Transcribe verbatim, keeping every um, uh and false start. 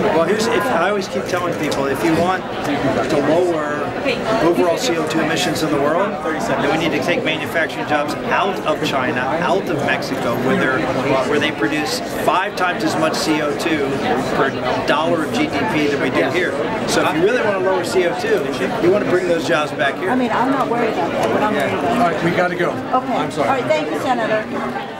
Well, here's, if, I always keep telling people, if you want to lower overall C O two emissions in the world, then we need to take manufacturing jobs out of China, out of Mexico, where, they're, where they produce five times as much C O two per dollar of G D P than we do here. So if you really want to lower C O two, you want to bring those jobs back here. I mean, I'm not worried about that, but I'm worried about it. All right, we got to go. Okay. I'm sorry. All right, thank you, Senator.